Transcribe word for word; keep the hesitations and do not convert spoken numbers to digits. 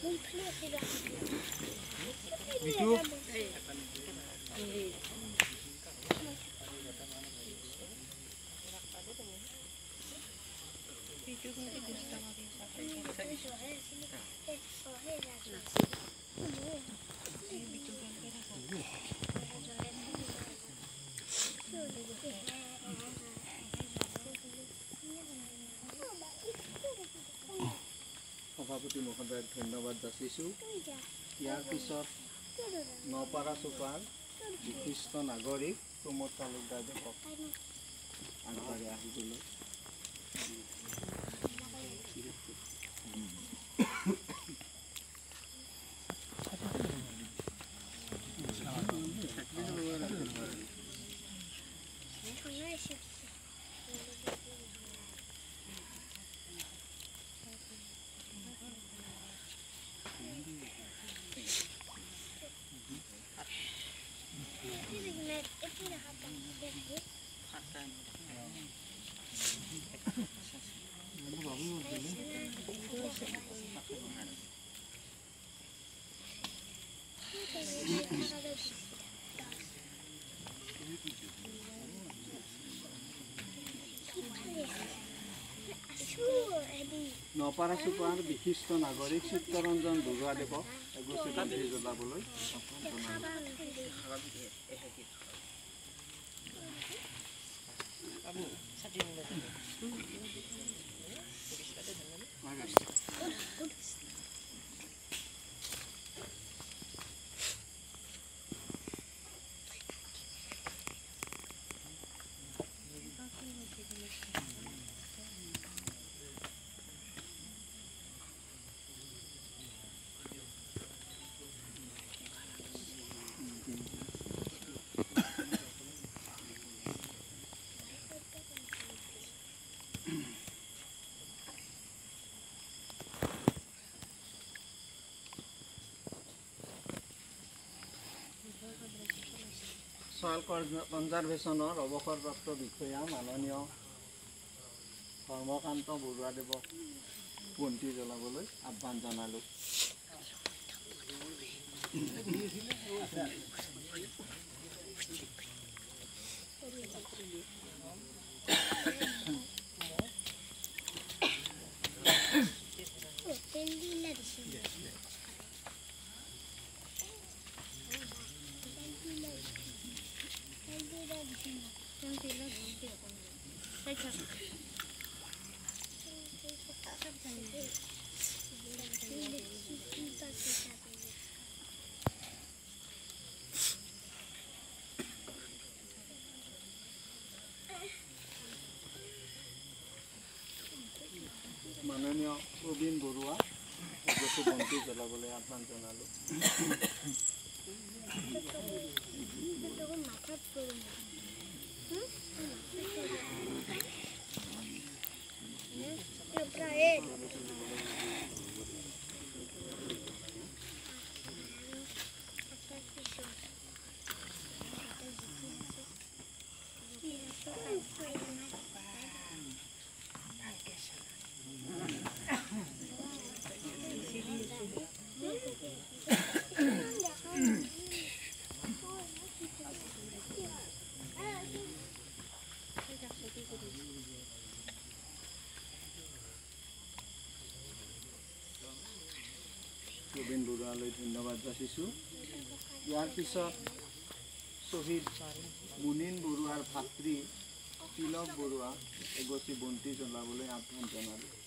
সভাপতি মহোদয়ক ধন্যবাদ যাচিছোঁ। ইয়াৰ পিছত নপাৰা চুপাৰ বিশিষ্ট নাগৰিক প্ৰমোদ তালুকদাৰক আগবাঢ়ি আহিবলৈ নপাৰা চুপাৰ বিশিষ্ট নাগৰিক চিত্তৰঞ্জন বৰুৱাদেৱক এগছি বন্তি জ্বলাবলৈ ছইল কনজাৰভেশ্যনৰ অৱসৰপ্ৰাপ্ত বিষয়া মাননীয় ধৰ্মকান্ত বৰুৱাদেৱক বন্তি জ্বলাবলৈ আহ্বান জনালোঁ। মাননীয় প্ৰবীণ বৰুৱা এগছি বন্তি জ্বলাবলৈ আহ্বান জনালোঁ। প্ৰবীণ বৰুৱালৈ ধন্যবাদ যাচিছোঁ। ইয়াৰ পিছত শ্বহীদ মুনীন বৰুৱাৰ ভাতৃ তিলক বৰুৱা এগছি বন্তি জ্বলাবলৈ আহ্বান জনালোঁ।